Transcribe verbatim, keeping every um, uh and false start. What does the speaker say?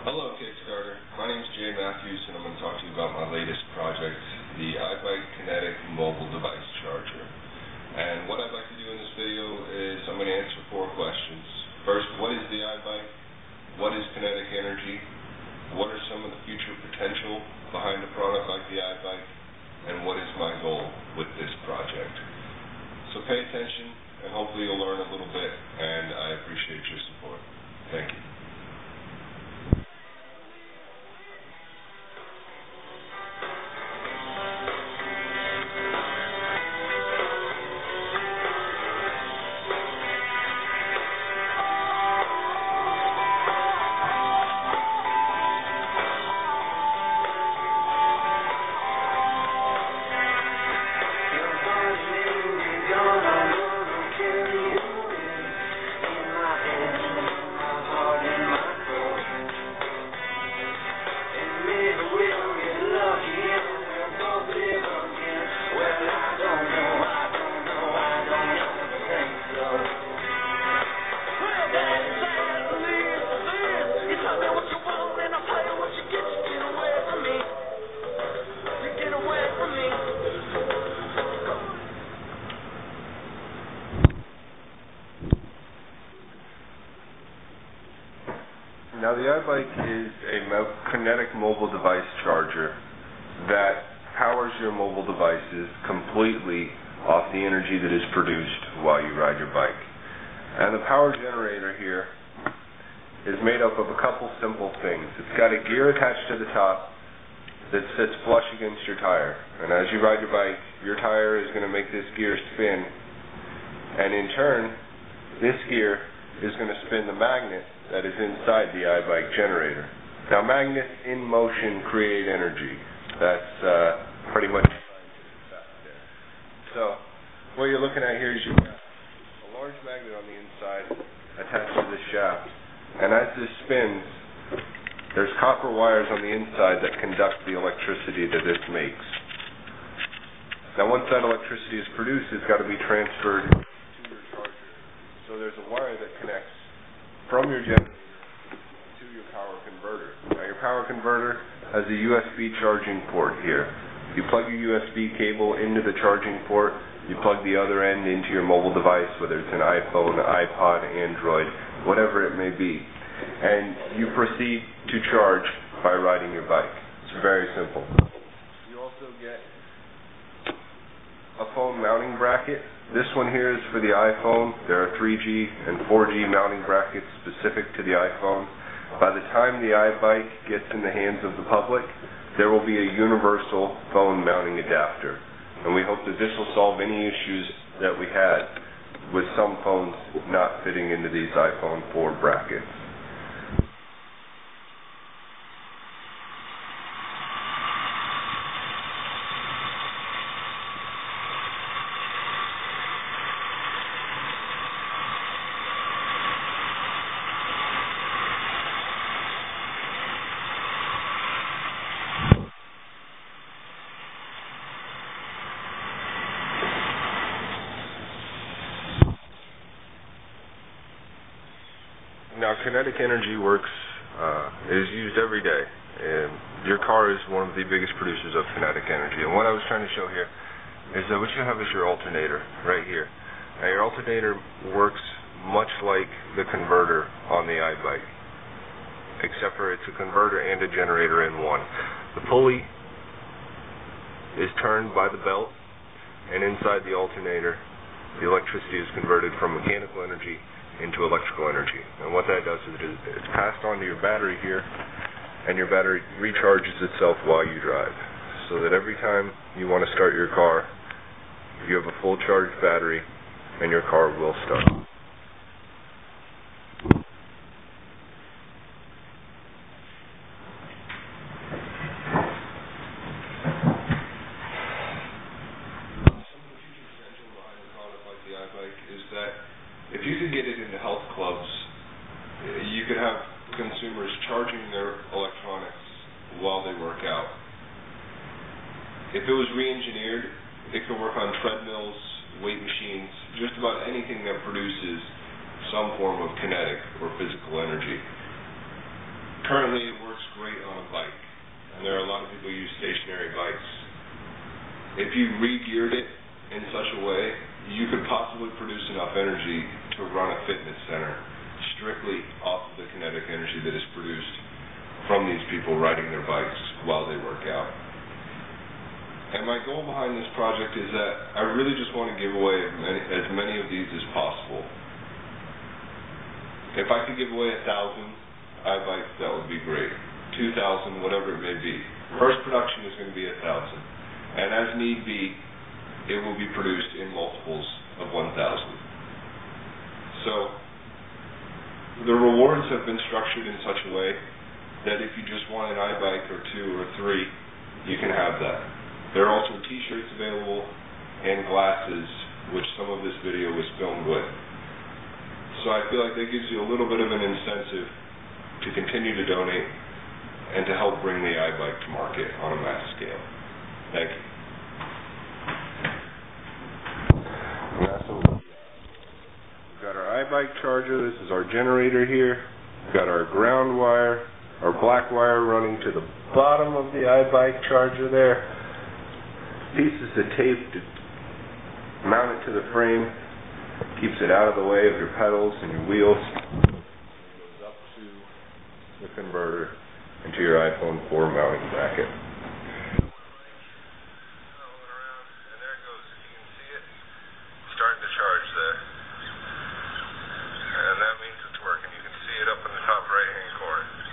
Hello, Kickstarter. My name is Jay Matthews, and I'm going to talk to you about my latest project, the iBike Kinetic Mobile Device Charger. And what I'd like to do in this video is I'm going to answer four questions. First, what is the iBike? What is kinetic energy? What are some of the future potential behind a product like the iBike? And what is my goal with this project? So pay attention, and hopefully you'll learn a little bit, and I appreciate your support. Thank you. Now, the iBike is a mo kinetic mobile device charger that powers your mobile devices completely off the energy that is produced while you ride your bike. And the power generator here is made up of a couple simple things. It's got a gear attached to the top that sits flush against your tire. And as you ride your bike, your tire is going to make this gear spin. And in turn, this gear is going to spin the magnet that is inside the iBike generator. Now, magnets in motion create energy. That's uh, pretty much there. So, what you're looking at here is you've got a large magnet on the inside attached to the shaft. And as this spins, there's copper wires on the inside that conduct the electricity that this makes. Now, once that electricity is produced, it's got to be transferred to your charger. So there's a wire that connects from your generator to your power converter. Now, your power converter has a U S B charging port here. You plug your U S B cable into the charging port, you plug the other end into your mobile device, whether it's an iPhone, iPod, Android, whatever it may be, and you proceed to charge by riding your bike. It's very simple. You also get a phone mounting bracket. This one here is for the iPhone. There are three G and four G mounting brackets specific to the iPhone. By the time the iBike gets in the hands of the public, there will be a universal phone mounting adapter. And we hope that this will solve any issues that we had with some phones not fitting into these iPhone four brackets. Now, kinetic energy works, uh, is used every day, and your car is one of the biggest producers of kinetic energy. And what I was trying to show here is that what you have is your alternator right here. Now, your alternator works much like the converter on the iBike, except for it's a converter and a generator in one. The pulley is turned by the belt, and inside the alternator, the electricity is converted from mechanical energy into electrical energy. And what that does is it's passed on to your battery here, and your battery recharges itself while you drive. So that every time you want to start your car, you have a full charged battery, and your car will start. If you could get it into health clubs, you could have consumers charging their electronics while they work out. If it was re-engineered, it could work on treadmills, weight machines, just about anything that produces some form of kinetic or physical energy. Currently, it if you re-geared it in such a way, you could possibly produce enough energy to run a fitness center strictly off of the kinetic energy that is produced from these people riding their bikes while they work out. And my goal behind this project is that I really just want to give away as many, as many of these as possible. If I could give away a thousand iBikes, that would be great. Two thousand, whatever it may be. First production is going to be a thousand. And as need be, it will be produced in multiples of one thousand. So, the rewards have been structured in such a way that if you just want an iBike or two or three, you can have that. There are also t-shirts available and glasses, which some of this video was filmed with. So I feel like that gives you a little bit of an incentive to continue to donate and to help bring the iBike to market on a mass scale. Thank you. And that's what we got. We've got our iBike charger. This is our generator here. We've got our ground wire, our black wire running to the bottom of the iBike charger there. Pieces of tape to mount it to the frame, keeps it out of the way of your pedals and your wheels. It goes up to the converter and to your iPhone four mounting bracket. And there it goes. You can see it starting to charge there. And that means it's working. You can see it up in the top right hand corner.